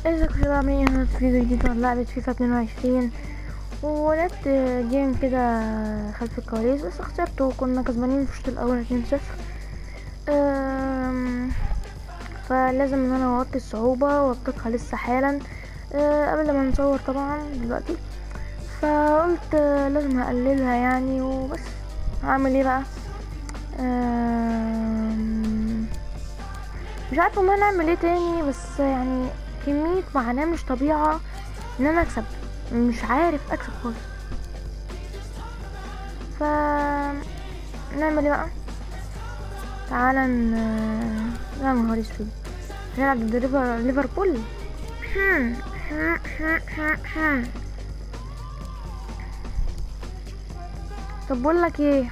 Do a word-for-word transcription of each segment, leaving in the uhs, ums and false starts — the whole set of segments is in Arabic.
ازيكم يا شباب، عاملين ايه؟ في فيديو جديد عن لعبة فيفا اتنين وعشرين، ولعبت جيم كده خلف الكواليس بس خسرته. كنا كسبانين في الشوط الاول اتنين صفر. فلازم ان انا اوطي الصعوبة واطلقها لسه حالا أه قبل ما نصور طبعا دلوقتي. فقلت أه لازم هقللها يعني وبس. هعمل ايه بقى؟ أه مش عارفه والله نعمل ايه تاني، بس يعني كمية معاناة مش طبيعة ان انا اكسب، مش عارف اكسب خالص. ف نعمل ايه بقى؟ تعالى ن... يا نهار اسود، نلعب ضد ليفر... ليفربول. طب بقول لك ايه،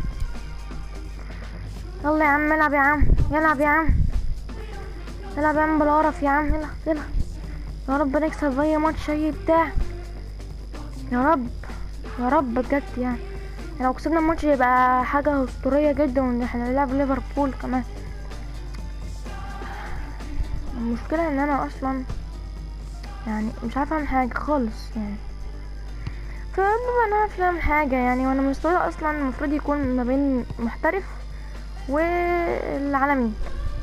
يلا يا عم العب يا عم، يلعب يا عم، العب يا عم بالقرف يا عم، يلا يلا يا رب نكسب اي ماتش اي بتاع، يا رب يا رب بجد. يعني لو كسبنا الماتش يبقى حاجة اسطورية جدا، وان احنا نلعب ليفربول كمان. المشكلة ان انا اصلا يعني مش عارفة اعمل حاجة خالص يعني، فببقى انا عارفة اعمل حاجة يعني، وانا مستواي اصلا المفروض يكون ما بين محترف والعالمي،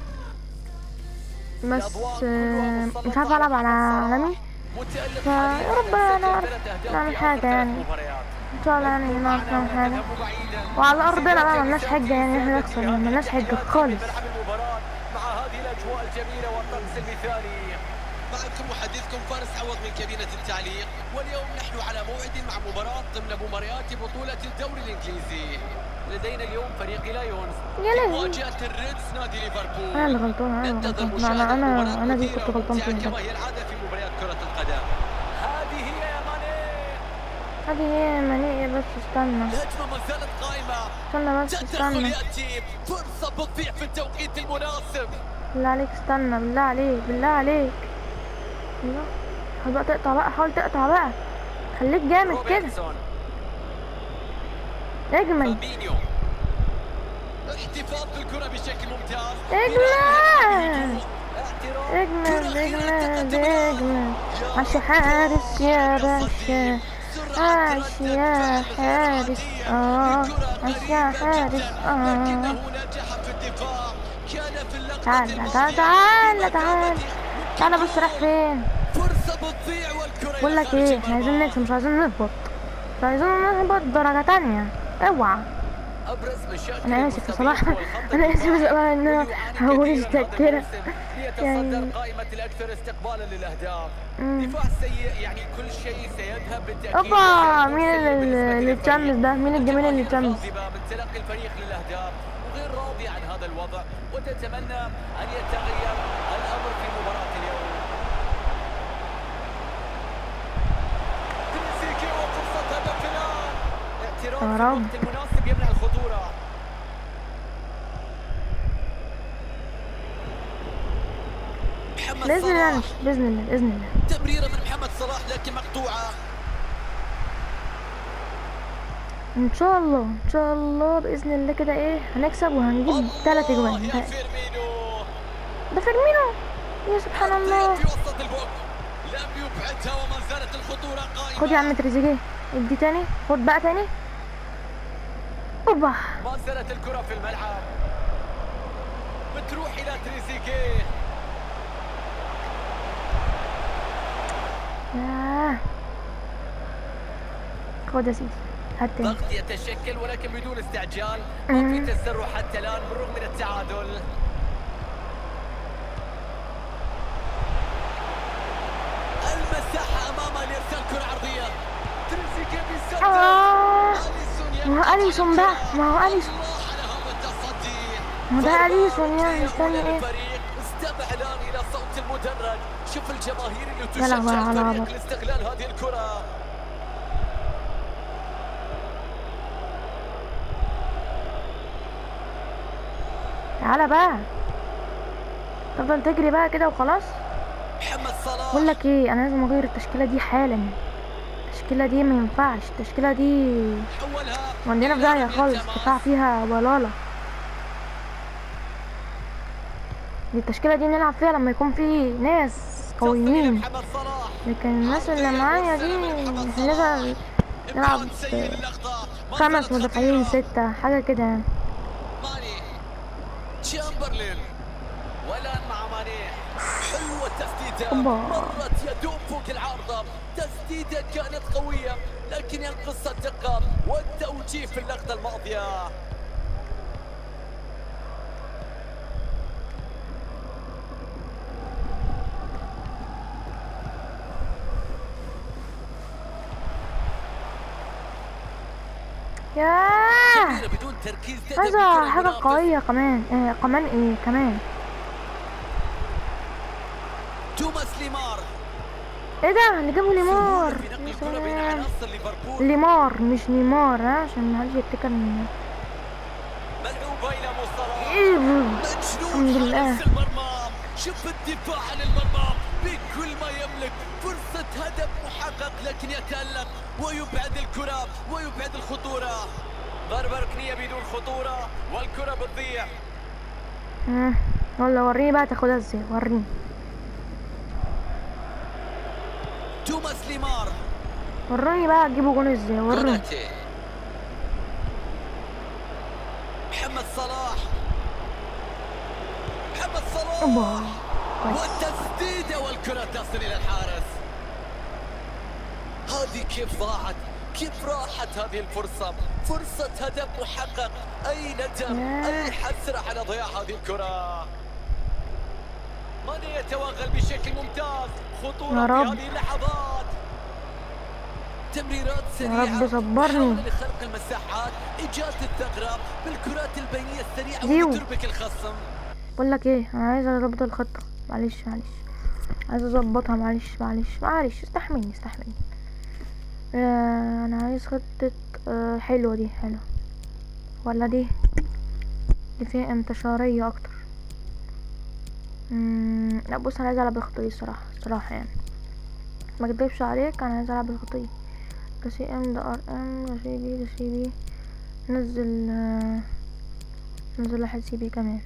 بس مش عارفة العب على عالمي. فيا رب نعرف نعمل حاجة يعني، ان شاء الله يعني نعرف نعمل حاجة. وعلى ارضنا بقى ملناش حجة يعني احنا نخسر، ملناش حجة خالص. مع هذه الاجواء الجميلة والطقس المثالي. معكم محدثكم فارس عوض من كابينة التعليق، واليوم نحن على موعد مع مباراة ضمن مباريات بطولة الدوري الانجليزي. لدينا اليوم فريق لايونز مواجهة الريدز نادي ليفربول. انا اللي غلطان، انا اللي غلطان، انا انا انا دي كنت غلطان فيها كما هي العادة في مباريات كرة القدم. هذه هي يا ماني، هذه هي يا ماني. بس استنى، الهجمة ما زالت قائمة، استنى بس استنى، يأتي فرصة بتضيع في التوقيت المناسب. بالله عليك استنى، بالله عليك بالله عليك، الله. حاول بقى تقطع بقى، حاول تقطع بقى، خليك جامد كده، اجمل احتفاظ بالكرة بشكل ممتاز، اجمل اجمل اجمل اجمل. عاش يا حارس يا باشا، عاش يا حارس، اه عاش يا حارس، اه. تعال تعال تعال تعال تعال، بص رايح فين؟ بقول لك ايه، احنا عايزين نكسب، مش عايزين نهبط، مش عايزين نهبط درجة تانية، اوعى. انا اسف يا صلاح، انا اسف يا صلاح ان انا هوشتك كده يعني. قائمة الاكثر استقبالا للاهداف، دفاع سيء يعني كل شيء سيذهب بالتأكيد. اوبا، مين اللي تشمس ده؟ مين الجميل اللي تشمس؟ من تلقي الفريق للاهداف وغير راضي عن هذا الوضع، وتتمنى ان يتغير الامر في مباراة اليوم. تريزيجيه وفرصة هدف الان، اعتراض في الوقت المناسب يمنع الخطورة. بإذن الله بإذن الله بإذن الله. تمريرة من محمد صلاح لكن مقطوعة. ان شاء الله ان شاء الله باذن الله كده ايه هنكسب وهنجيب ثلاث اجوان. ده ده فيرمينو، يا سبحان الله. خد يا عم تريزيجيه، ادي تاني، خد بقى تاني، اوبا. ما زالت الكرة في الملعب، بتروح الى تريزيجيه. ياه، خد يا سيدي، هات تاني. ضغط يتشكل ولكن بدون استعجال، ما في تسرع حتى الان بالرغم من التعادل. المساحة امامه لارسال كرة عرضية. تريزيجيه بيسدد. اه، ما هو اليسون بقى، ما هو اليسون، ما ده اليسون يعني. استنى ايه؟ استمع الان الى صوت المدرج، شوف الجماهير اللي تشجع الفريق لاستغلال هذه الكرة. تعالى بقى، تفضل تجري بقى كده وخلاص. محمد صلاح، بقول لك ايه، انا لازم اغير التشكيله دي حالا، التشكيله دي ما ينفعش، التشكيله دي وعندنا في داهيه خالص، دفاع فيها ضلاله. دي التشكيله دي نلعب فيها لما يكون في ناس قويين، محمد صلاح. لكن الناس اللي معايا دي مش هنقدر نلعب خمس مدافعين ستة حاجة كده يعني. ماني تشامبرلين والآن مع ماني. حلوة التسديدة، مرت يدوم فوق العارضة، تسديدة كانت قوية لكن ينقص الدقة والتوجيه في اللقطة الماضية. ياه بدون تركيز هذا حاجة قوية كمان. آه كمان ايه كمان توماس ليمار. ايه ده اللي جابه ليمار؟ ليمار مش نيمار ها، عشان محدش يفتكر ان ملعوبة إلى مصطلح. ايه. الحمد لله. شوف الدفاع عن المرمى بكل ما يملك، فرصة هدف محقق لكن يتألق ويبعد الكرة ويبعد الخطورة. ضربة ركنية بدون خطورة والكرة بتضيع. اه والله وريني بقى تاخدها ازاي، وريني. توماس ليمار. وريني بقى تجيبوا جون ازاي، وريني. محمد صلاح. محمد صلاح أوبا. والتسديدة والكرة تصل إلى الحارس. هذه كيف ضاعت، كيف راحت هذه الفرصة، فرصة هدف محقق. أي ندم، أي حسرة على ضياع هذه الكرة. ماني يتوغل بشكل ممتاز، خطورة في هذه اللحظات. تمريرات سريعة يا رب صبرني لخلق المساحات، إيجاد الثغرة بالكرات البينية السريعة وتربك الخصم. بقول لك ايه، انا عايز اظبط الخطة. معلش معلش عايز اظبطها. معلش معلش معلش استحملني استحملني. آه انا عايز خطة آه حلوة. دي حلوة ولا دي دي فيها انتشارية اكتر؟ مم. لا بص، انا عايز العب الخطة دي الصراحة الصراحة يعني ما اكدبش عليك. انا عايز العب الخطة دي. ده سي ام، ده ار ام، ده سي بي، ده سي بي. نزل آه نزل واحد سي بي كمان.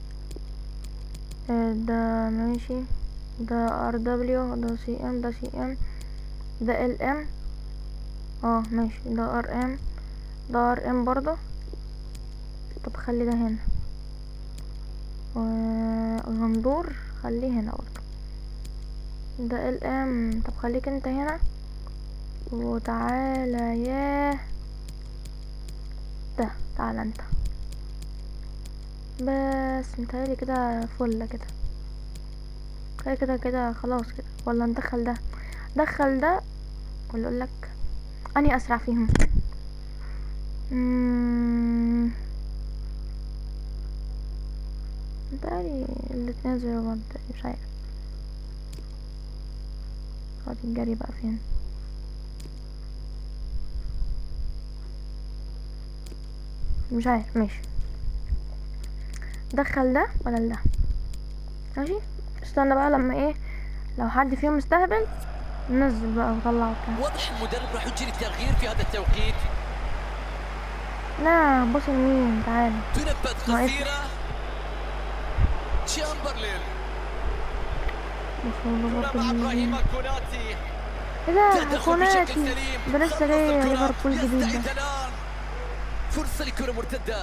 آه ده ماشي. ده ار دبليو، ده سي ام، ده سي ام، ده ال ام. اه ماشي. ده ار ام، ده ار ام برضه. طب خلي ده هنا. وغندور خليه هنا برضه. ده ال ام. طب خليك انت هنا وتعالى يا ده. تعالى انت بس. متهيألي كده فله كده كده كده كده خلاص كده. ولا ندخل ده، دخل ده ولا اقولك اني اسرع فيهم. اممم متهيألي الاتنين زي بعض، مش عارف. خلاص الجري بقى فين؟ مش عارف. ماشي دخل ده ولا ده. ماشي استنى بقى لما ايه، لو حد فيهم مستهبل ننزل بقى وطلعه كده. واضح المدرب راح يجري التغيير في هذا التوقيت. لا بص يمين تعالى. تنفذ قصيرة. تشامبرلين مع ابراهيم كوناتي. ايه ده كوناتي ده لسه جاي ليفربول جديد ده. فرصة لكرة مرتدة.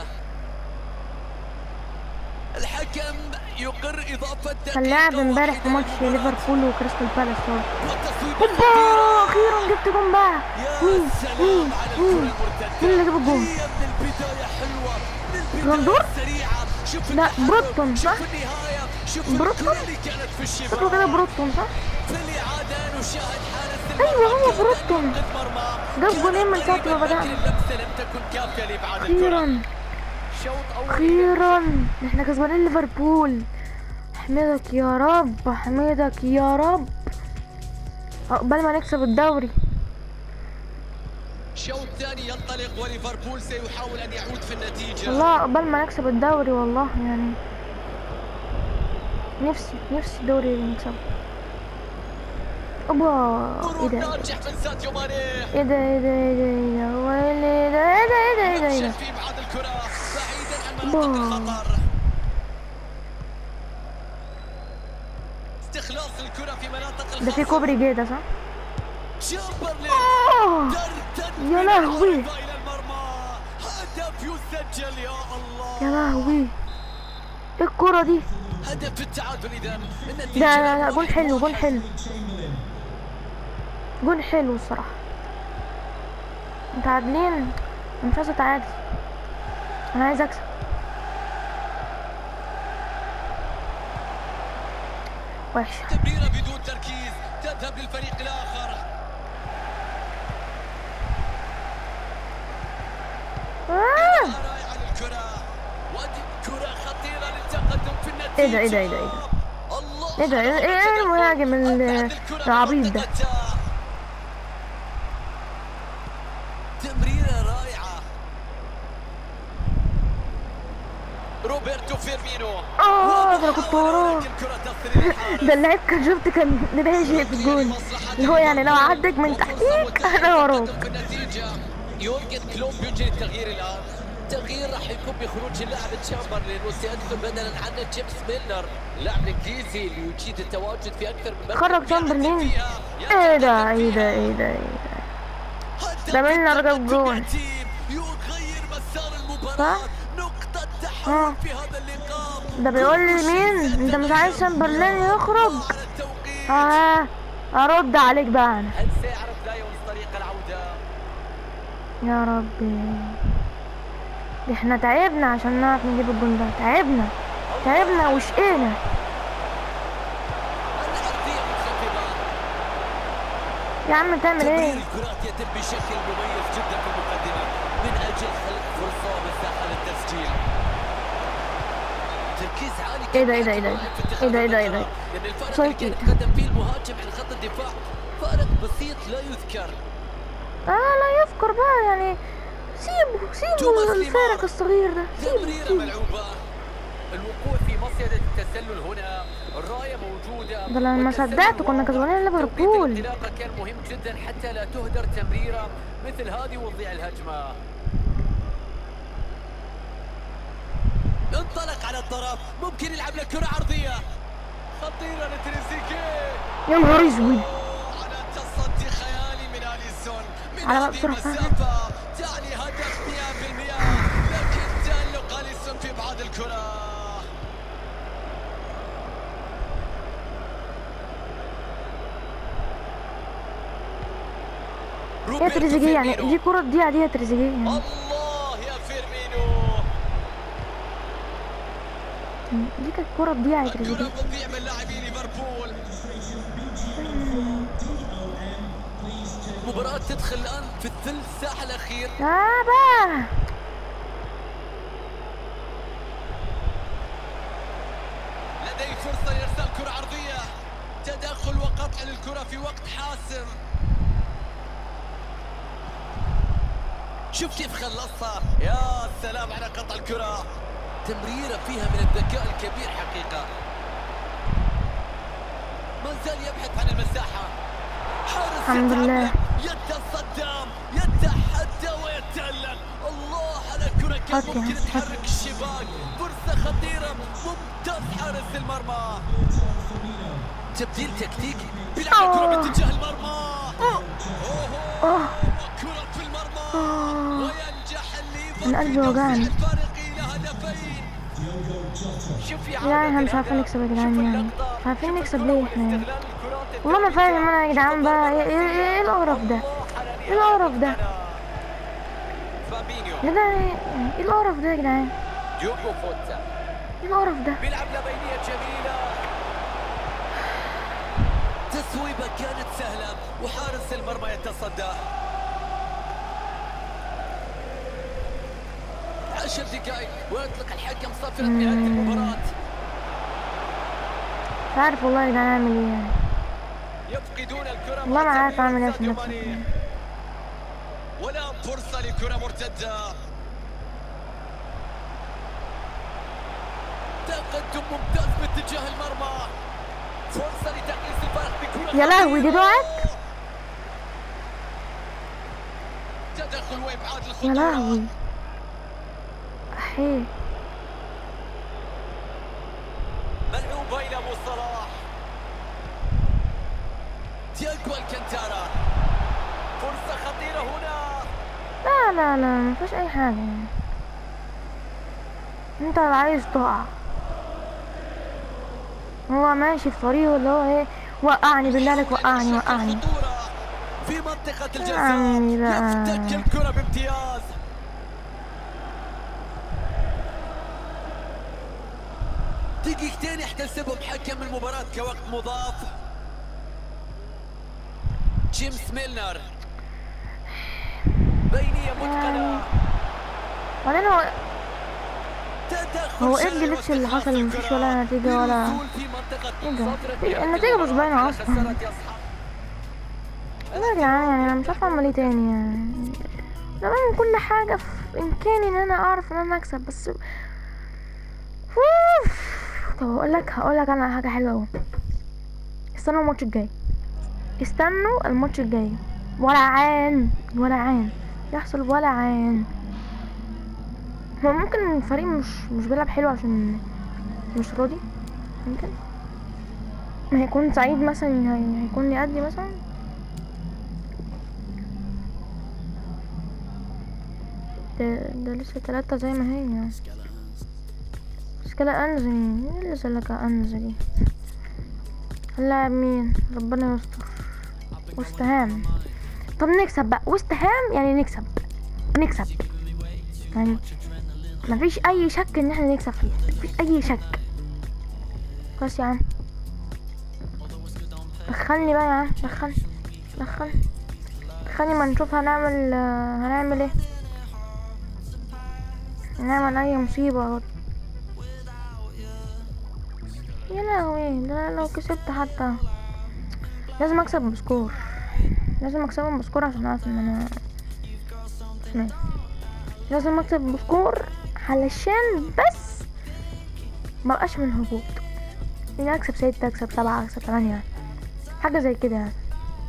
الحكم يقر إضافة دقيقة. كان لاعب امبارح في ماتش ليفربول وكريستال بالاس. هوبا اخيرا جبت جون بقى. مين مين مين مين اللي جاب الجون؟ غندور؟ لا بروتون صح؟ بروتون؟ شكله كده بروتون صح؟ ايوه هو بروتون. جاب جونين من ساعة ما بدأنا. اخيرا اخيرا احنا كسبانين ليفربول. احمدك يا رب، احمدك يا رب، عقبال ما نكسب الدوري. الشوط الثاني ينطلق وليفربول سيحاول ان يعود في النتيجة. والله عقبال ما نكسب الدوري والله يعني نفسي نفسي دوري نكسبه. اوبا ايه ده ناجح من ساديو ماني. ايه ده ايه ده ايه ده ايه ده هو ايه ده ايه ده ايه ده ايه ده في بعض الكرة بعيدا عن مناطق الخطر. استخلاص الكرة في مناطق ده في كوبري جه ده صح؟ تشامبرلين أوه. ترتد يا من لهوي. العارضة إلى المرمى. هدف يسجل يا الله. يا لهوي ايه الكرة دي؟ هدف التعادل إذا النتيجة لا لا لا واحد جون حلو جون واحد. حلو جون حلو الصراحة. متعادلين، مش عايز اتعادل، انا عايز اكسب. وحشة. تمريرة بدون تركيز تذهب للفريق الآخر. آه. رائعة للكرة، ودي كرة خطيرة للتقدم في النتيجة. ايه ده ايه ده ايه ده ايه ده الله ايه ده ايه ايه ايه المهاجم ال- العبيط ده؟ تمريرة رائعة. روبرتو فيرمينو. اه ده انا كنت وراه. لكن كرة تصل إلى الحارس. ده اللعيب كان شفت كان نبهجي في الجول، اللي هو يعني لو عدك من تحتيك انا وراك. في النتيجة يورجن كلوب يجري التغيير الآن. تغيير راح يكون بخروج اللاعب تشامبرلين وسيدخل بدلا عنه جيمس ميلنر، اللاعب الانجليزي اللي يجيد التواجد في اكثر من مركز. خرج تشامبرلين. ايه ده ايه ده ايه ده ايه ده ده ميلنر جاب جول. يغير مسار المباراة. صح؟ نقطة اه. تحول في هذا اللقاء. ده بيقول لي مين انت مش عايز تشامبرلين يخرج؟ على التوقيت. اه ارد عليك بقى انا. هل سيعرف لايونز طريق العودة؟ يا ربي دي احنا تعبنا عشان نعرف نجيب الجول ده، تعبنا تعبنا وشقينا. الأرضية منخفضة. يا عم تعمل تمرير ايه؟ الكرات يتم بشكل مميز جدا في المقدمة من أجل خلق فرصة ومساحة للتسجيل. تركيز عالي. ايه ده ايه ده ايه ده ايه ده ايه ده ايه ده لأن الفارق اللي سايكي. كان يتقدم فيه المهاجم عن خط الدفاع فارق بسيط لا يذكر. اه لا يذكر بقى يعني، سيبه سيبه الفارق الصغير ده، سيبه تمريرة سيبه. ملعوبة. الوقوع في مصيدة التسلل هنا، الراية موجودة. ده لما صدقت كنا كسبانين ليفربول. الانطلاقة كان مهم جدا حتى لا تهدر تمريرة مثل هذه وتضيع الهجمة. انطلق على الطرف، ممكن يلعب له كرة عرضية خطيرة لتريزيجيه. يا نهار اسود. على تصدي خيالي من اليسون من على هذه بقى بسرعة. المسافة تعني هدف مئة بالمئة، لكن تألق اليسون في ابعاد الكرة. يا تريزيجيه يعني دي كرة تضيع دي يا تريزيجيه يعني. الله يا فيرمينو. دي كانت كرة تضيع يا الكرة تريزيجيه. بتضيع من لاعبي ليفربول. المباراة تدخل الآن في الثلث ساعة الأخير. اه بقى لديه فرصة لإرسال كرة عرضية. تدخل وقطع للكرة في وقت حاسم. شوف كيف خلصها، يا سلام على قطع الكرة. تمريرة فيها من الذكاء الكبير حقيقة. ما زال يبحث عن المساحة. حارس الحمد لله. يتصدم يتحدى ويتألق. الله على كرة كان حط يا ممكن حط. تحرك الشباك. فرصة خطيرة، ممتاز حارس المرمى. تبديل تكتيكي بيلعب الكرة باتجاه المرمى. اه كرة في المرمى اه وينجح الليفر من قلبي في وجعني. توسيع الفارق إلى هدفين. شوف يا يعني احنا مش عارفين نكسب يا جدعان، يعني مش عارفين نكسب ليه احنا يعني. والله ما فاهم انا يا جدعان بقى ايه ايه ايه القرف ده؟ ايه القرف ده؟ يا جدعان ايه القرف ده يا جدعان؟ ديوغو فوتا ايه القرف ده؟ بيلعب لبينية جميلة. تسويبة كانت سهلة وحارس المرمى يتصدى. عشر دقائق ويطلق الحكم صافرة نهاية المباراة. مش عارف والله يا جدعان اعمل ايه يعني. يفقدون الكرة. والله ما عارف اعمل ايه في نفسي. ولا فرصة لكرة مرتدة. تقدم ممتاز باتجاه المرمى. فرصة لتقليص الفارق بكرة. يا لهوي دي ضاعت. تدخل وابعاد الخطورة. يا لهوي احيه. ملعوبة إلى أبو صلاح. تياغو الكانتارا، فرصة خطيرة هنا. لا لا لا مفيش اي حاجة يعني. انت عايز تقع، هو ماشي في طريقه اللي هو ايه، وقعني بالله عليك، وقعني وقعني في منطقة الجزاء، يفتك الكرة بامتياز. دقيقتين يحتسبهم حكم المباراة كوقت مضاف. جيمس ميلنر، بينية متقنة. وبعدين هو هو ايه الجلتش اللي حصل؟ مفيش ولا نتيجة ولا ايه ده؟ النتيجة مش باينة اصلا. لا يا جدعان يعني انا مش عارفة اعمل ايه تاني يعني. انا بعمل كل حاجة في امكاني ان انا اعرف ان انا اكسب، بس طب هقول لك هقول لك انا حاجة حلوة اهو. استنوا الماتش الجاي، استنوا الماتش الجاي، ولا عين ولا عين يحصل ولا عين. هو ممكن الفريق مش مش بيلعب حلو عشان مش راضي، ممكن هيكون سعيد مثلا، هي- هيكون يأدي مثلا. ده, ده لسه تلاتة زي ما هي. مشكلة أنزل، مين اللي سألك أنزل دي؟ اللاعب مين؟ ربنا يستر. واستهام. طب نكسب بقى، واستهام يعني نكسب نكسب يعني مفيش أي شك إن احنا نكسب فيه، مفيش أي شك. بس يا عم دخلني بقى يا عم، دخلني دخلني دخلني ما نشوف هنعمل هنعمل ايه، هنعمل أي مصيبة. يا لهوي، ده لو كسبت حتى لازم اكسب بسكور، لازم اكسبهم بسكور عشان اعرف ان انا اسمه، لازم اكسب بسكور علشان بس ما بقاش من هبوط، يعني اكسب ستة، اكسب سبعة، اكسب ثمانية، حاجة زي كده يعني.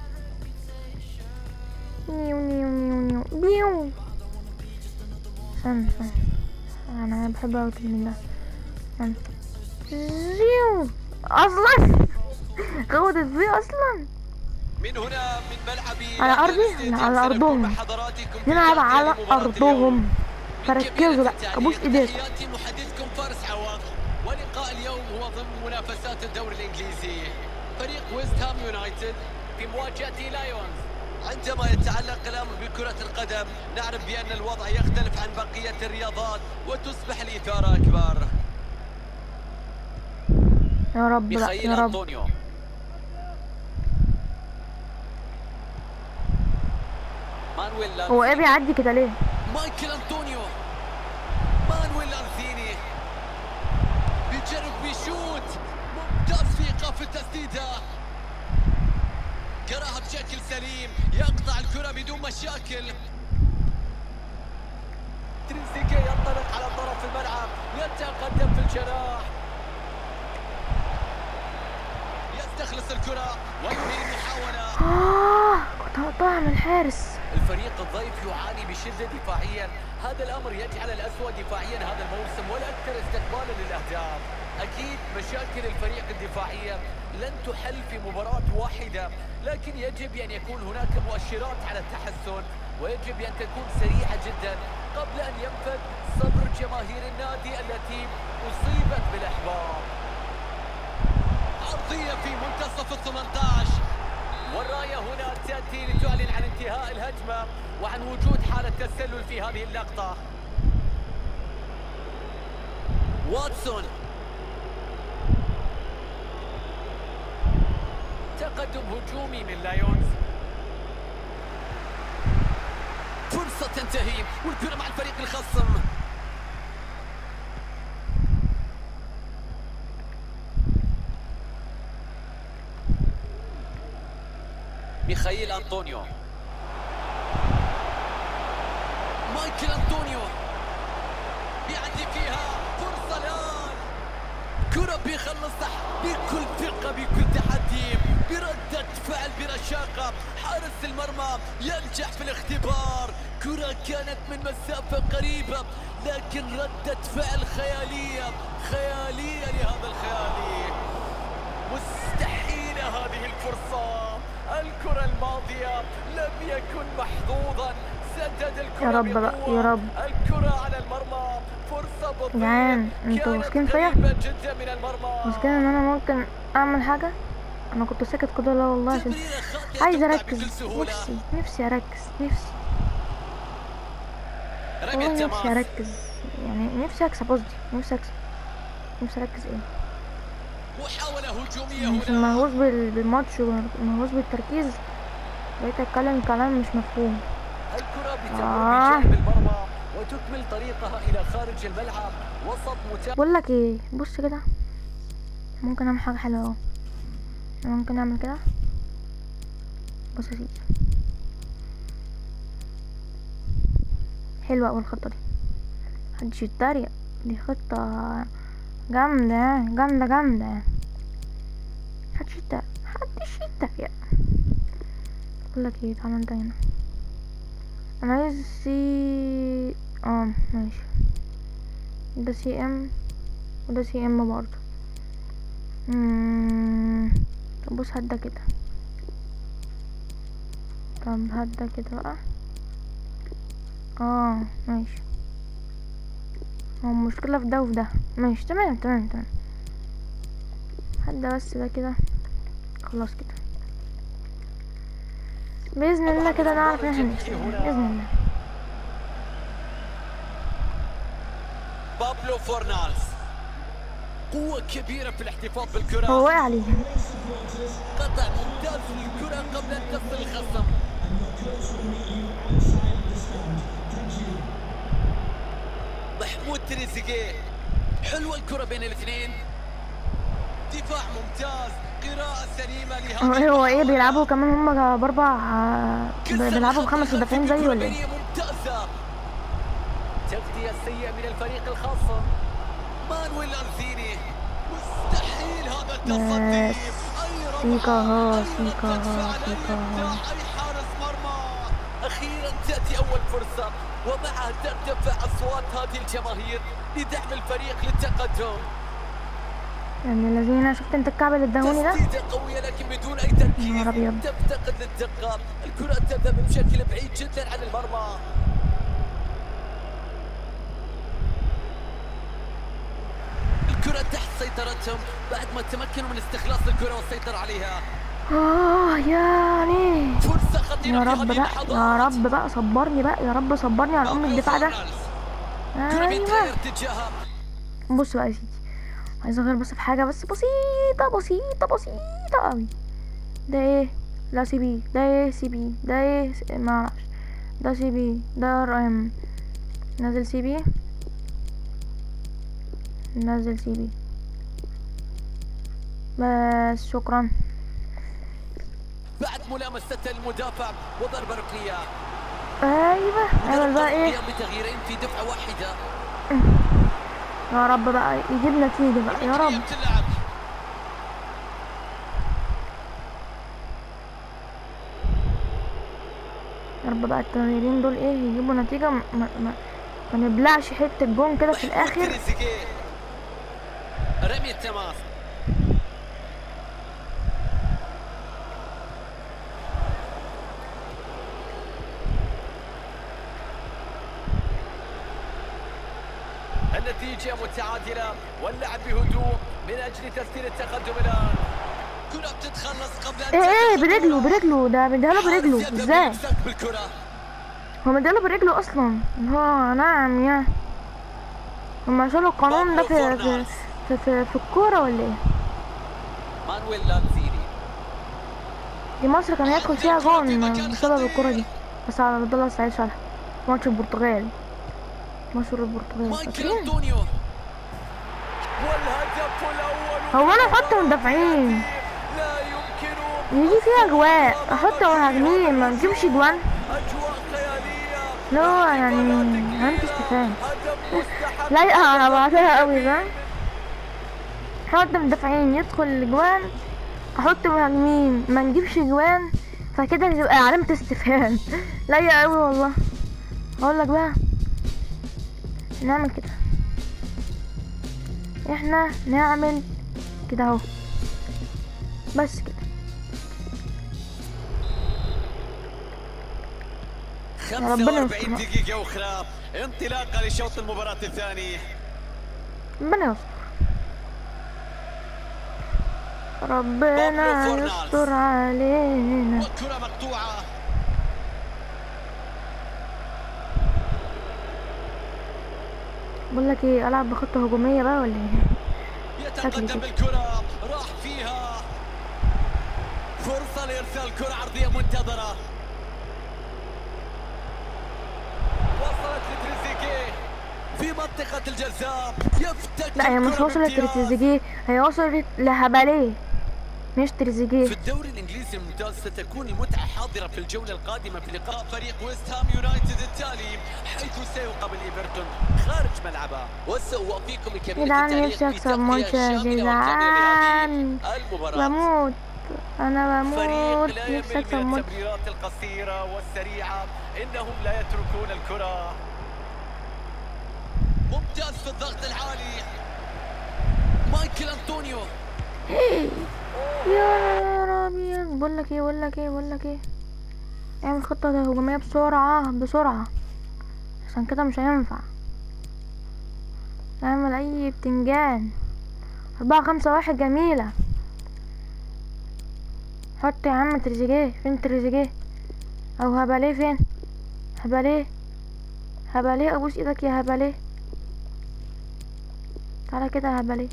نيو نيو نيو نيو بيو. استنى استنى انا بحب اوي التمرين ده. استنى زيو اصلا غودت بيه اصلا من هنا من ملعبي على ارضي، على ارضهم، نلعب على ارضهم، فركزوا بقى، ابوس ايديكم. محدثكم فارس عوض، ولقاء اليوم هو ضمن منافسات الدوري الانجليزي. فريق ويست هام يونايتد في مواجهة لايونز. عندما يتعلق الامر بكرة القدم نعرف بان الوضع يختلف عن بقية الرياضات وتصبح الاثارة اكبر. يا رب لا يا رب. أنطونيو. مانويل هو ايه بيعدي كده ليه؟ مايكل أنطونيو، مانويل لانزيني بيجرب بيشوت، ممتاز في ايقاف التسديده، قراها بشكل سليم، يقطع الكره بدون مشاكل. تريزيجيه ينطلق على طرف الملعب، يتقدم في الجناح، يستخلص الكره وينهي المحاوله. اه كنت هقطعها من الحارس. الفريق الضيف يعاني بشدة دفاعيا، هذا الأمر يجعل الأسوأ دفاعيا هذا الموسم والأكثر استقبالا للأهداف. أكيد مشاكل الفريق الدفاعية لن تحل في مباراة واحدة، لكن يجب أن يكون هناك مؤشرات على التحسن، ويجب أن تكون سريعة جدا قبل أن ينفذ صبر جماهير النادي التي أصيبت بالإحباط. عرضية في منتصف الثمانية عشر، والراية هنا تأتي لتعلن عن انتهاء الهجمة وعن وجود حالة تسلل في هذه اللقطة. واتسون، تقدم هجومي من لايونز، فرصة تنتهي والكرة مع الفريق الخصم. ميخائيل أنطونيو، مايكل أنطونيو بيعدي فيها، فرصة الآن، كرة بيخلصها بكل ثقة بكل تحدي بردة فعل برشاقة، حارس المرمى ينجح في الاختبار، كرة كانت من مسافة قريبة لكن ردة فعل خيالية خيالية لهذا الخيالي. مستحيلة هذه الفرصة، لم يكن محظوظا، سدد الكرة يا رب بقى يا رب. الكرة على المرمى، فرصة بطيئة جعان انتوا واثقين فيا؟ جدا من المرمى. مشكلة ان انا ممكن اعمل حاجة. انا كنت ساكت كده لا والله عشان عايز اركز، نفسي نفسي اركز نفسي والله نفسي اركز، يعني نفسي اكسب، قصدي نفسي اكسب، نفسي اركز ايه. محاولة هجومية مش هنا، مهووس بالماتش ومهووس بالتركيز، بقيت اتكلم كلام مش مفهوم. الكرة بتمر آه. بجانب المرمى وتكمل طريقها إلى خارج الملعب. وسط متابع. بقول لك ايه، بص كده، ممكن اعمل حاجة حلوة اهو، ممكن اعمل كده. بص يا سيدي، حلوة اوي الخطة دي، محدش يتريق، دي خطة جامدة جامدة جامدة، محدش يتريق محدش يتريق. بقول لك ايه، تعالى انت هنا، انا عايز سي اه ماشي، ده سي ام وده سي ام برضه. امم طب بص هدا كده، طب هدا كده بقى. اه ماشي، هو المشكلة في ده وفي ده، ماشي تمام تمام تمام. هدا بس ده كده، خلاص كده بإذن الله كده نعرف ان احنا نكسب بإذن الله. بابلو فورنالز قوة كبيرة في الاحتفاظ بالكرة. هو وقع عليه. قطع ممتاز للكرة قبل أن تصل الخصم. محمود تريزيجيه، حلوة الكرة بين الاثنين، دفاع ممتاز، قراءة سليمة لهذه. هو ايه بيلعبوا كمان هم باربع، بيلعبوا بخمس مدافعين زي ولا ايه؟ ممتازة، تغطية سيئة من الفريق الخاصة. مانويل أنزيني، مستحيل هذا التصدي. سيكا ها سيكا ها سيكا ها. أي حارس مرمى. أخيرا تأتي أول فرصة ومعها ترتفع أصوات هذه الجماهير لدعم الفريق للتقدم. يعني الذين شفت انت الكعب اللي اداهوني ده؟ تسديدة قوية لكن بدون أي تركيز، تفتقد للدقة، الكرة تذهب بشكل بعيد جدا عن المرمى. الكرة تحت سيطرتهم بعد ما تمكنوا من استخلاص الكرة والسيطرة عليها. اه يعني فرصة خطيرة يا في رب هذه بقى، اللحظات. يا رب بقى صبرني بقى، يا رب صبرني على ام الدفاع ده. ايوه بص بقى يا سيدي، عايز اغير بس في حاجه بس بسيطه بسيطه بسيطه قوي. ده ايه؟ لا سي بي، ده ايه سي بي، ده ايه ما اعرفش، ده سي بي، ده ار ام، نزل سي بي، نزل سي بي بس، شكرا. بعد ملامسة المدافع وضربة ركنية. ايوه اعمل بقى ايه؟ بتغييرين في دفعة واحدة. يا رب بقى يجيب نتيجة بقى يا رب. يا رب بقى التغييرين دول ايه يجيبوا نتيجة، ما, ما, ما نبلعش حتة جون كده في الاخر. رمي التماس. النتيجة متعادلة واللعب بهدوء من أجل تسجيل التقدم الآن. كرة بتتخلص قبل أن ايه ايه برجله برجله ده مديها برجله ازاي؟ هو مديها برجله أصلا. هو نعم يا هما شالوا القانون ده في في في, في, في الكورة ولا ايه؟ مانويل لانزيني. دي مصر كان هيدخل فيها جون بسبب الكورة دي، بس على عبد الله السعيد صالح ماتش البرتغال، مشهور البرتغال فاكرين؟ هو انا احط مدافعين يجي فيها اجواء، احط مهاجمين ما نجيبش جوان؟ لا يعني انت استفاد لايقة على بعضها قوي ده. احط مدافعين يدخل الجوان، احط مهاجمين ما نجيبش جوان، فكده تبقى علامة استفهام. لايقة قوي والله. اقول لك بقى نعمل كده، احنا نعمل كده اهو بس كده. خمسة وأربعين دقيقة أخرى انطلاقة لشوط المباراة الثاني. ربنا يستر، ربنا يستر علينا. والكرة مقطوعة. بقول لك ايه، العب بخطة هجومية بقى ولا ايه؟ يتقدم بالكرة، راح فيها، فرصة لإرسال كرة عرضية منتظرة، وصلت لتريزيجيه في منطقة الجزاء، يفتك. لا هي مش وصلت لتريزيجيه، هي وصلت لهباليه مش تريزيجيه. في الدوري الانجليزي الممتاز ستكون المتعة حاضرة في الجولة القادمة في لقاء فريق ويست هام يونايتد التالي، حيث سيقابل ايفرتون خارج ملعبه. وسأوافيكم كبيرة التعليق في تكسب ماتش يا جدعان. بموت انا بموت نفسي اكسب ماتش. التمريرات القصيرة والسريعة، انهم لا يتركون الكرة. ممتاز في الضغط العالي مايكل انطونيو. يا ابيض، بقول لك ايه بقول لك ايه بقول لك ايه اعمل خطة هجومية بسرعة بسرعة، عشان كده مش هينفع اعمل اي بتنجان. اربعة خمسة واحد جميلة. حط يا عم تريزيجيه. فين تريزيجيه؟ او هباليه فين؟ هباليه هباليه ابوس ايدك يا هباليه، تعالى كده يا هباليه،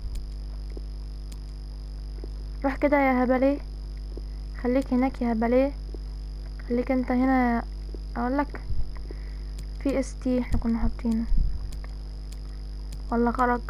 روح كده يا هباليه، خليك هناك يا هباليه، خليك انت هنا. اقولك في اس تي احنا كنا حاطينه ولا خرج؟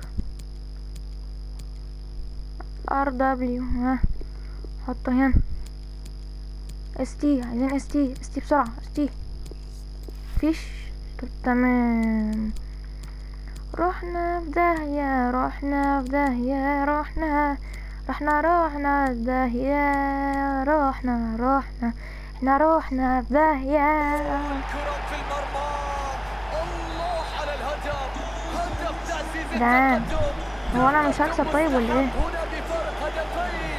ار دبليو، ها حطه هنا. اس تي، عايزين اس تي اس تي بسرعة. اس تي فيش. طب تمام. رحنا في داهية رحنا في داهية رحنا رحنا رحنا في داهية رحنا رحنا احنا رحنا في داهية. الكرة في المرمى. الله على الهدف، هدف تعزيز ده التقدم. هو انا مش هكسب طيب ولا ايه؟ هنا بفارق هدفين.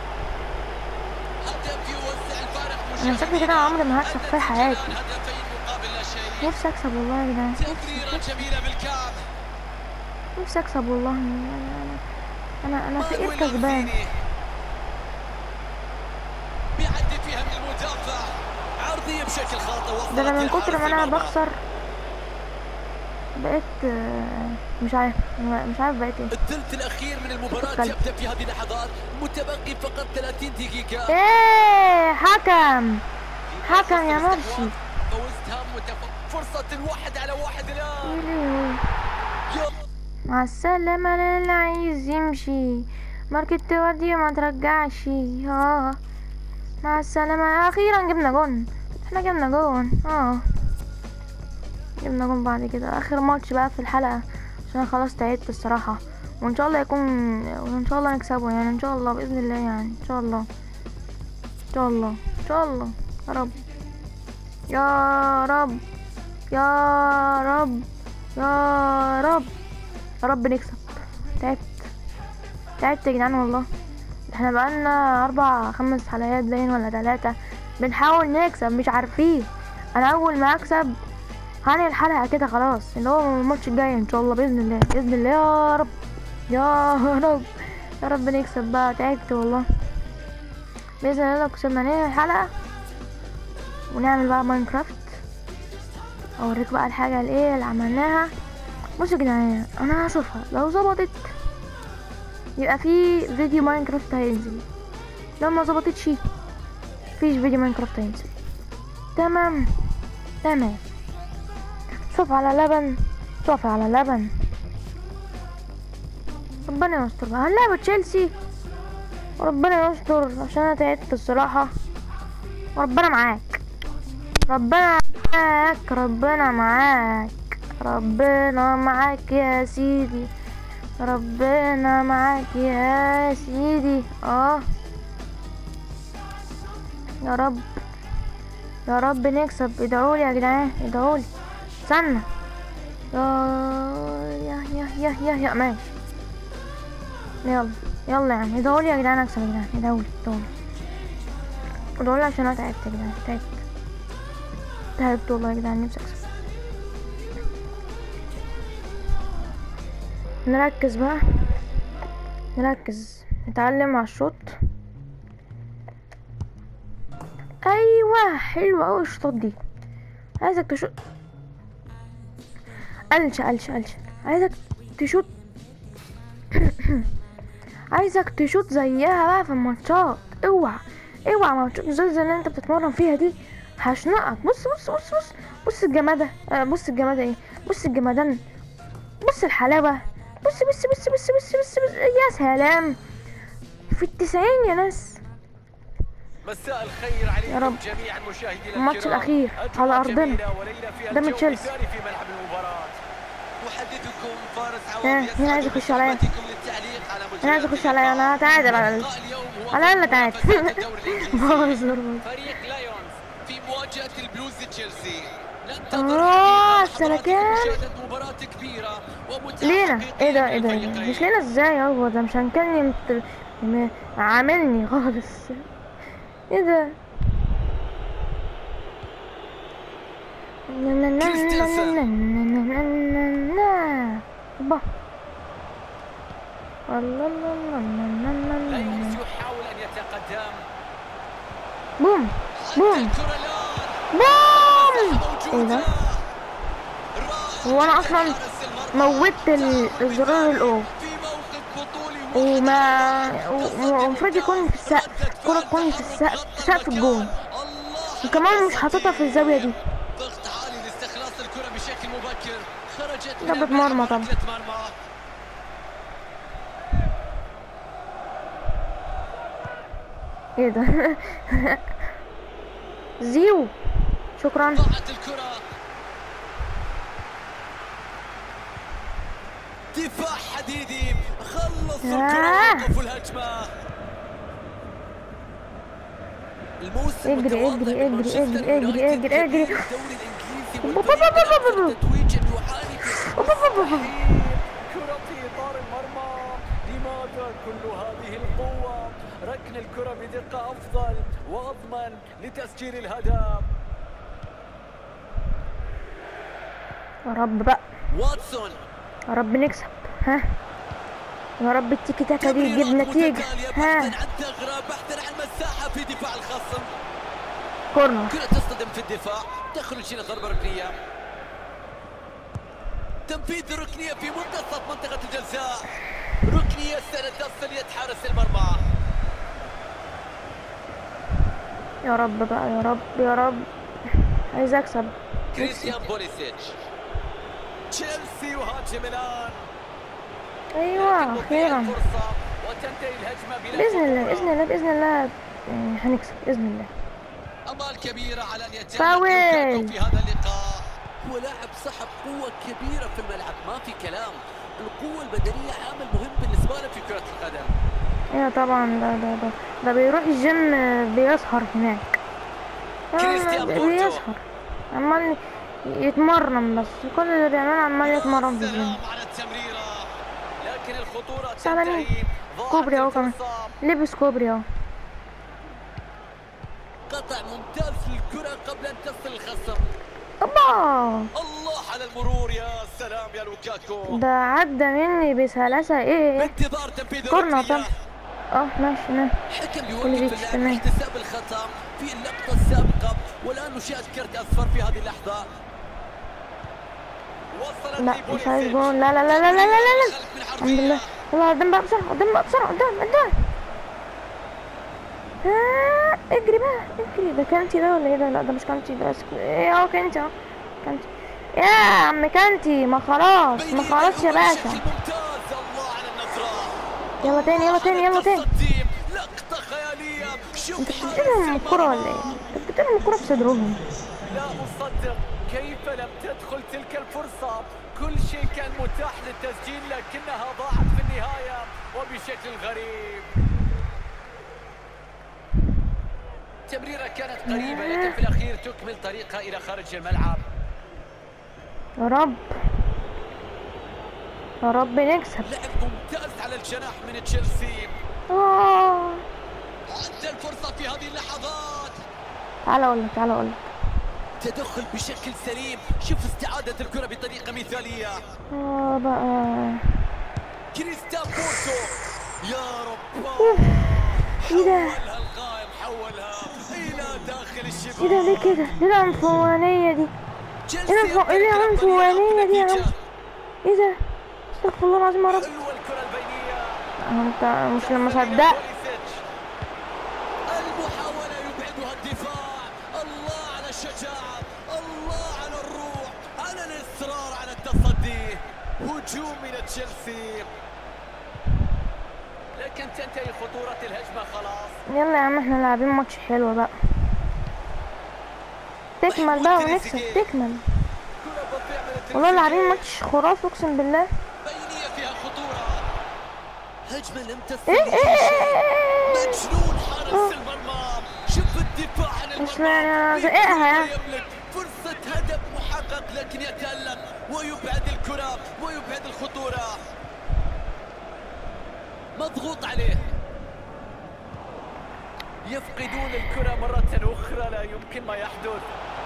هدف يوسع الفارق. انا شكلي كده عمري ما هكسب في حياتي. هدفين مقابل لا شيء. نفسي اكسب والله يا جدعان، تمريرة جميلة بالكعب. نفسي اكسب والله. انا انا فقير كسبان. بيعدي فيها من المدافع، عرضية بشكل خاطئ. وصلت ده انا من كتر ما انا بخسر بقيت مش عارف مش عارف بقيت ايه. الثلث الاخير من المباراة يبدأ في هذه اللحظات، متبقي فقط ثلاثين دقيقة. ايه حكم حكم يا مرشي. ويست هام متفوق، فرصة الواحد على واحد الآن. مع السلامة اللي عايز يمشي، ماركت تودي ما ترجعش. اه مع السلامة. اخيرا جبنا جون، احنا جبنا جون. اه جبنا جون بعد كده. اخر ماتش بقى في الحلقة عشان خلاص تعبت الصراحة، وان شاء الله يكون وان شاء الله نكسبه يعني، ان شاء الله باذن الله يعني، ان شاء الله ان شاء الله ان شاء الله يا رب يا رب يا رب يا رب يا رب نكسب. تعبت تعبت يا جدعان والله. احنا بقالنا اربع خمس حلقات باين ولا ثلاثة بنحاول نكسب مش عارفين. انا اول ما اكسب هاني الحلقة كده خلاص، اللي هو الماتش الجاي ان شاء الله باذن الله باذن الله يا رب يا رب يا رب نكسب بقى. تعبت والله. باذن الله لو كسبنا ننهي الحلقة ونعمل بقى ماينكرافت، اوريك بقى الحاجة الايه اللي عملناها. بصوا يا جدعان انا هشوفها لو ظبطت يبقى في فيديو ماينكرافت هينزل، لو ما ظبطتش فيش فيديو ماينكرافت هينزل. تمام تمام. شوف على لبن شوف على لبن. ربنا يستر بقى. هنلعب تشيلسي وربنا يستر عشان انا تعبت الصراحة. وربنا معاك ربنا معاك ربنا معاك ربنا معاك يا سيدي ربنا معاك يا سيدي. اه يا رب يا رب نكسب. ادعولي يا جدعان ادعولي. استنى يا يا يا يا يا يا ماشي. يلا يلا يا عم ادعولي يا جدعان اكسب يا جدعان. ادعولي ادعولي ادعولي عشان انا تعبت يا جدعان تعبت تعبت والله يا جدعان، نفسي اكسب. نركز بقى، نركز، نتعلم على الشوط. ايوه حلوه اوي الشوط دي. عايزك تشوط قلش قلش قلش عايزك تشوط عايزك تشوط زيها بقى في الماتشات. اوعى اوعى ماتشات زي اللي انت بتتمرن فيها دي، هشنقك. بص بص بص بص بص الجمادة، آه بص الجمادة ايه، بص الجمدان، بص الحلاوة، بص بص بص بص بص بص, بص. يا سلام، في التسعين يا ناس. مساء الخير عليكم يا رب. جميعا مشاهدينا الماتش الاخير على ارضنا قدام تشيلسي. في ملعب المباراة محدثكم فارس ها عوض. هنا عايز اخش عليا، للتعليق على انا عايز اخش عليا، انا هتعادل على ال... على الاقل تعادل. بهزر. فريق لايونز في مواجهة البلوز تشيلسي. اه سلكان مباراة كبيرة لينا. ايه ده ايه ده مش لينا ازاي؟ هو ده مش هنكلني مت... م... عاملني خالص. ايه ده؟ لايونز يحاول ان يتقدم. بوم بوم بوم. ايه ده؟ هو انا اصلا موتت الزرار الاو وما ومفروض يكون في السقف، الكرة تكون في السقف، في سقف الجون، وكمان مش حاططها في الزاوية دي. ضغط عالي لاستخلاص الكرة بشكل مبكر. خرجت ضربة مرمى طبعا. ايه ده؟ زيو شكرا. ضاعت الكرة. دفاع حديدي خلص الكرة وقفوا الهجمة. الموسم اجري اجري اجري اجري اجري اجري اجري. الدوري الانجليزي والتتويج يعاني كرة في اطار المرمى. لماذا كل هذه القوة؟ ركن الكرة بدقة افضل واضمن لتسجيل الهدف. يا رب بقى، واتسون يا رب نكسب. ها يا رب التيكي تاكا دي تجيب نتيجة. ها بحثا عن ثغرة، بحثا عن مساحة في دفاع الخصم. كورنر. كرة تصطدم في الدفاع، تخرج إلى ضربة ركنية. تنفيذ ركنية في منتصف منطقة الجزاء. ركنية ستصل يد حارس المرمى. يا رب بقى، يا رب يا رب، عايز اكسب. كريستيان بوليسيتش. تشيلسي يهاجم الآن. ايوه اخيرا وتنتهي الهجمة باذن الله باذن الله باذن الله هنكسب باذن الله. امال كبيره على ان فاول في هذا اللقاء. هو لاعب صاحب قوه كبيره في الملعب، ما في كلام. القوه البدنيه عامل مهم بالنسبه له في كره القدم. ايوه طبعا، ده ده ده ده بيروح الجيم بيسهر هناك. كريستيان بيسهر عمال يتمرن، بس كل اللي بيعمله عمال يتمرن في الجيم. لكن الخطوره تنتهي. كوبري اهو كمان، لبس كوبري اهو. قطع ممتاز للكره قبل ان تصل الخصم. الله الله على المرور، يا سلام يا لوكاكو. ده عدى مني بسلاسه. ايه بانتظار تنفيذ كورنر طبعا. اه ماشي ماشي. حكم يوقف اللاعب احتساب الخطأ في اللقطة السابقة، والآن نشاهد كرت أصفر في هذه اللحظة. لا مش عايز جون، لا لا لا لا لا لا لا الحمد لله. يلا قدام بقى بسرعة، قدام بقى بسرعة، قدام قدام. ها اجري بقى اجري. ده كانتي ده ولا ايه ده؟ لا ده مش كانتي، ده ايه اهو كانتي اهو كانتي. يا عم كانتي، ما خلاص ما خلاص يا باشا. يلا تاني يلا تاني يلا تاني. لقطة خيالية. انت بتديلهم الكرة ولا ايه؟ انت بتديلهم الكرة في صدرهم. لا أصدق كيف لم تدخل تلك الفرصة. كل شيء كان متاح للتسجيل لكنها ضاعت في النهاية وبشكل غريب. تمريرة كانت قريبة لكن في الأخير تكمل طريقها إلى خارج الملعب. يا رب يا رب نكسب. لعب ممتاز على الجناح من تشيلسي. اه عد الفرصة في هذه اللحظات. تعال اقول لك تعال اقول لك تدخل بشكل سليم. شوف استعادة الكرة بطريقة مثالية. اه بقى كريستيان بورتو يا رب. ايه ده؟ حولها القائم، حولها الى داخل الشباك. ايه ده؟ ليه كده؟ ليه العنفوانية دي؟ ايه الف... ايه العنفوانية دي يا عم؟ ايه ده؟ استغفر الله العظيم يا رب. حلوة الكرة البينية. انت مش لما صدقت. المحاولة يبعدها الدفاع. الله على الشجاعة، الله على الروح، على الإصرار على التصدي. هجوم من تشيلسي، لكن تنتهي خطورة الهجمة خلاص. يلا يا عم احنا لاعبين ماتش حلو بقى. تكمل بقى ونكسب، تكمل. والله لاعبين ماتش خرافي اقسم بالله. بينية فيها خطورة. هجمة لم تستطع. ايه ايه ايه مجنون حارس المرمى. شوف الدفاع عن المرمى. مش معنى زقها يعني. يملك فرصة هدف محقق، لكن يتألق ويبعد الكرة ويبعد الخطورة. مضغوط عليه. يفقدون الكرة مرة أخرى، لا يمكن ما يحدث.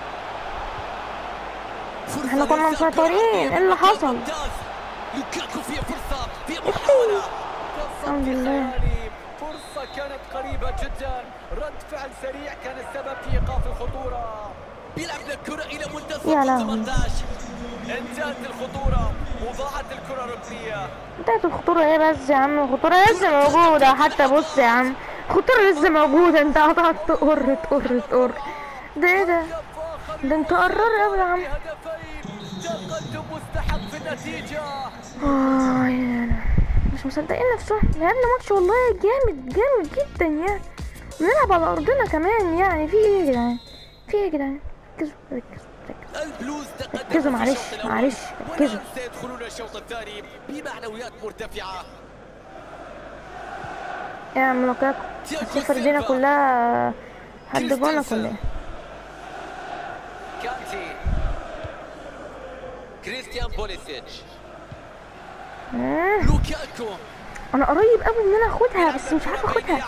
احنا كنا مسيطرين، ايه اللي حصل؟ لوكاكو فيه فرصة، فيه محاولة. الحمد لله. فرصة كانت قريبة جدا، رد فعل سريع كان السبب في إيقاف الخطورة. بيلعب الكرة إلى منتصف ثمانية عشر. انتهت الخطورة وضاعت الكرة ركنية. انتهت الخطورة ايه بس يا عم؟ الخطورة لسه موجودة حتى. بص يا عم الخطورة لسه موجودة. انت هتقعد تقر تقر تقر. ده ايه ده؟ ده انت قرر اوي يا عم. تقدم مستحق في النتيجة. اه يا انا مش مصدقين نفسهم. لعبنا ماتش والله جامد جامد جدا يعني. ونلعب على ارضنا كمان يعني. في ايه يا جدعان؟ في ايه يا جدعان؟ ركزوا ركزوا البلوز ركزوا معلش معلش ركزوا. سيدخلون الشوط الثاني بمعنويات مرتفعة. يا عم لوكاكو الصفر دينا كلها هدجونا كلها. كانتي، كريستيان بوليسيتش، آه. لوكاكو. انا قريب قوي ان انا اخدها بس مش عارفه اخدها.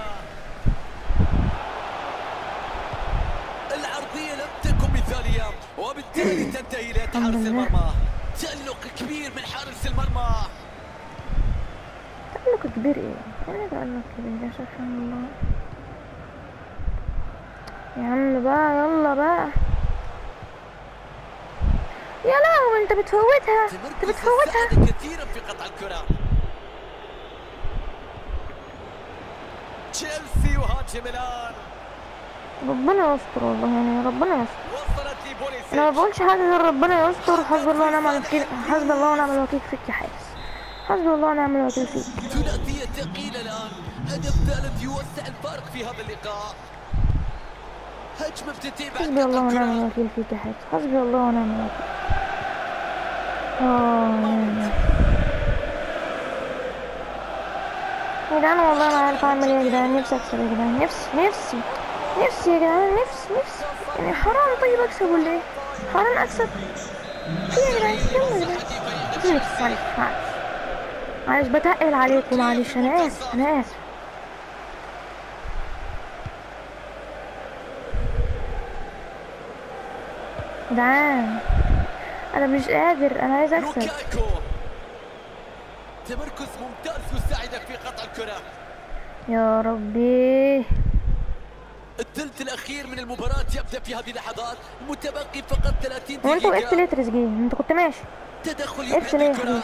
العرضية لم تكن مثالية وبالتالي تنتهي الى حارس المرمى. تألق كبير من حارس المرمى. تألق كبير ايه؟ انا تألق كبير يا سبحان الله. يا عم بقى يلا بقى. يا لهوي انت بتفوتها انت بتفوتها. كثيرا في قطع الكرة. تشيلسي وهاجم الان. ربنا يستر والله يعني ربنا يستر. وصلت لبوليسيتش. انا ما بقولش حاجه غير ربنا يستر. حسبي الله ونعم الوكيل. حسبي الله ونعم الوكيل فيك يا حارس. حسبي الله ونعم الوكيل فيك. ثلاثية ثقيلة الان. هدف ثالث يوسع الفارق في هذا اللقاء. هجمة بتنتهي بعد حسبي الله ونعم الوكيل فيك يا حارس. حسبي الله ونعم الوكيل. اه يا جدعان والله ما عارفه اعمل ايه يا جدعان. نفسي اكسب يا جدعان. نفسي نفسي نفسي يا جدعان. نفسي نفسي يعني حرام. طيب اكسب ولا ايه؟ حرام اكسب. في يا جدعان يلا يا جدعان. نفسي معلش معلش معلش بتقل عليكم معلش. انا اسف انا اسف. جدعان انا مش قادر. انا عايز اكسب. لوكاكو تمركز ممتاز يساعدك في قطع الكرة. يا ربي. الثلث الاخير من المباراة يبدأ في هذه اللحظات. متبقي فقط ثلاثين دقيقة. هو انت وقفت ليه تريزيجيه؟ انت كنت ماشي. تدخل وقفت ليه يا حبيبي؟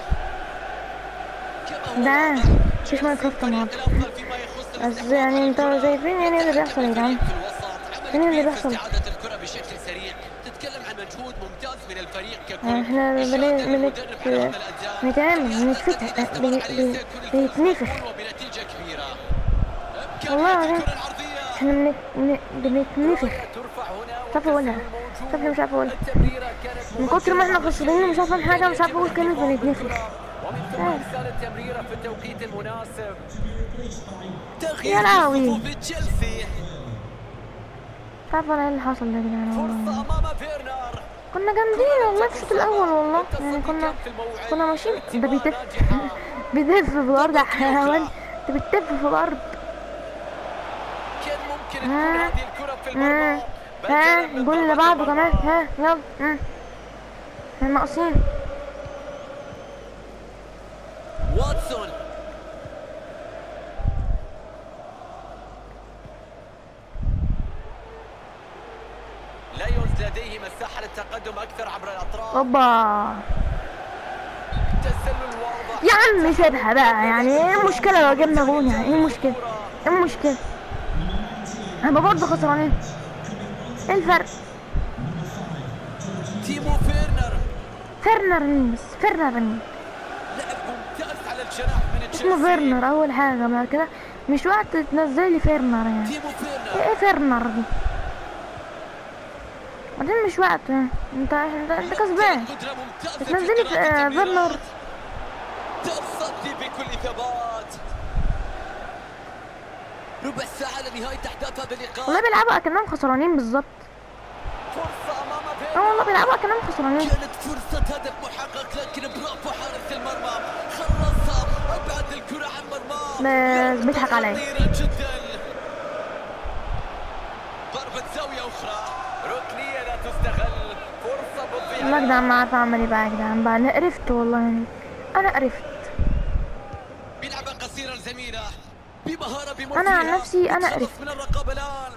ده مفيش مايكروفون النهارده. بس يعني انتوا شايفين يعني اللي بيحصل يا جدعان؟ فين اللي بيحصل؟ استعادة الكرة بشكل سريع. تتكلم عن مجهود ممتاز من الفريق ككل. احنا بنت بنتعامل بنتفتح بنتنفخ وبنتيجة كبيرة. والله العظيم احنا بنتنفخ. مش عارفه اقولها. مش عارفه مش عارفه اقولها من كتر ما احنا خسرانين. مش عارفه حاجه. مش عارفه اقول كلمه بنتنفخ. ومن ثم ارسال التمريرة في التوقيت المناسب. يا لهوي. تشيلسي. مش عارفه انا ايه اللي حصل ده يا جدعان. فرصة امام فيرنر. كنا جامدين والله في الشوط الاول والله يعني. كنا كنا ماشيين. ده بيتف بيتف في الارض يا حيوان. ده بيتف في الارض. كان ممكن تكون هذه الكرة في المرمى. ها الجول اللي بعده كمان. ها يلا. امم احنا ناقصين. واتسون لايونز لديه مساحة للتقدم أكثر عبر الأطراف. اوبا تسلل واضح يا عم سيبها بقى، يعني ايه المشكلة لو جبنا جون؟ يعني ايه المشكلة؟ ايه المشكلة؟ هنبقى برضه خسرانين. ايه الفرق؟ تيمو فيرنر. فيرنر مين بس؟ فيرنر مين؟ لعب ممتاز على الجناح من تشيلسي. اسمه فيرنر أول حاجة، بعد كده مش وقت تنزلي فيرنر يعني. تيمو فيرنر. ايه فيرنر دي؟ بعدين مش وقت. انت انت انت كسبان تنزلي فيرنر. تصدي بكل ثبات. ربع ساعة لنهاية أحداث هذا اللقاء. والله بيلعبوا أكنهم خسرانين بالظبط. فرصة أمام اه فيرنر. والله بيلعبوا أكنهم خسرانين. كانت فرصة هدف محقق لكن برافو حارس المرمى خلصها أبعد الكرة عن مرماه. بس بيضحك عليا. خطيرة جدا. ضربة زاوية أخرى ركنية لا تستغل. فرصة بتضيع. والله يا جدعان ما عارفة أعمل ايه بقى يا جدعان بقى. أنا قرفت والله، يعني أنا قرفت. بيلعبها قصيرة الزميلة بمهارة بمرتفعة. أنا عن نفسي أنا قرفت. من الرقابة الآن.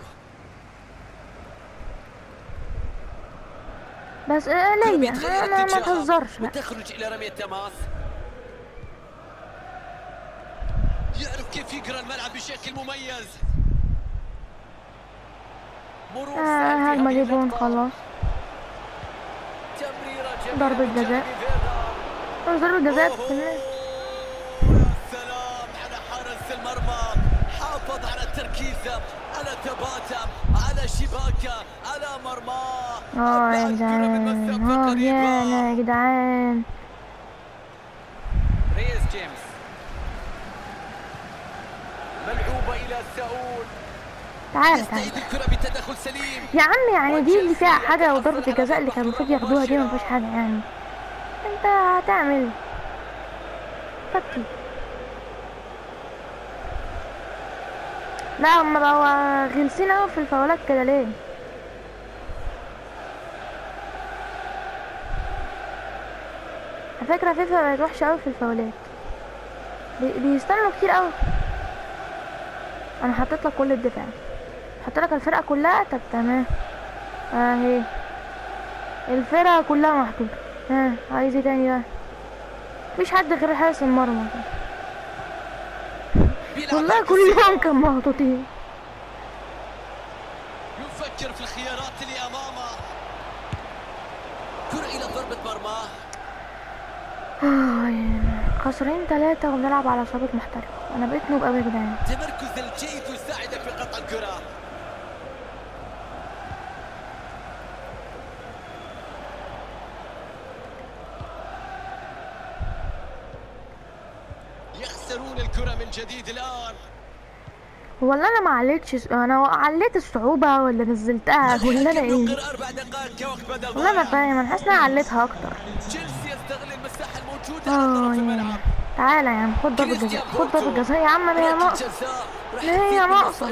بس آه ليا أنا ما تهزرش بقى. وتخرج إلى رمية تماس. يعرف كيف يقرأ الملعب بشكل مميز. مرور آه هجمة دي جون خلاص. ضربة جزاء. ضربة جزاء. سلام على حارس المرمى. حافظ على تركيزه على ثباته على شباكه على مرماه. اه يا جدعان اه يا يا جدعان. ريس جيمس ملعوبة إلى ساول. تعالى تعالى الكرة بتدخل سليم. يا عم، يعني دي اللي فيها حاجة؟ وضربة الجزاء اللي كان المفروض ياخدوها دي مفيهاش حاجة يعني. انت هتعمل فكي. لا هما بقوا غلسين اوي في الفاولات كده ليه؟ على فكرة فيفا بقت وحشة اوي في الفاولات. بي بيستنوا كتير اوي. انا حطيت لك كل الدفاع، حط لك الفرقة كلها. طب تمام اهي الفرقة كلها محطوطة. ها عايز ايه تاني بقى؟ مفيش حد غير حارس المرمى. والله كلهم كانوا محطوطين. يفكر في الخيارات اللي امامه. كرة الى ضربة مرماه. خسرين ثلاثة وبنلعب على صابت محترف. انا بقيت نوب قوي يا جدعان. تمركز الجيد يساعده في قطع الكرة. يخسرون الكرة من جديد الآن. والله انا ما عليتش، انا عليت الصعوبة ولا نزلتها ولا انا ايه؟ والله ما فاهم، انا حاسس ان انا عليتها اكتر. تشيلسي يستغل المساحة الموجودة على طرف الملعب. تعالى يا عم خد ضربة جزاء، خد ضربة جزاء يا عم. هي ناقصة، هي ناقصة.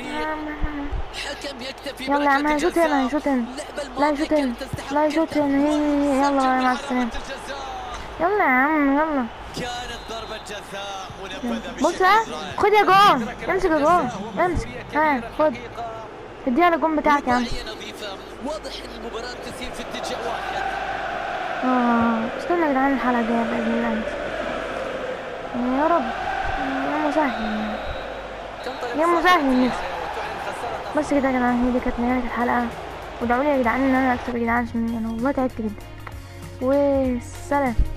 يلا يا عم هيشوط هنا، هيشوط هنا، لا يشوط هنا، لا يشوط هنا. يلا مع السلامة. يلا يا عم يلا. كانت ضربة جزاء منفذة. بص ها خد يا جون، امسك يا جون، امسك. ها خد اديها للجون بتاعك يا عم. واضح ان المباراة تسير في اتجاه واحد. اه استنى يا جدعان الحلقة الجاية بإذن الله. يا رب يا مسهل يا مسهل نفسي. بس كده يا جدعان، هي دي كانت نهاية الحلقة. وادعوا لي يا جدعان ان انا اكسب يا جدعان، عشان انا والله تعبت جدا. والسلام.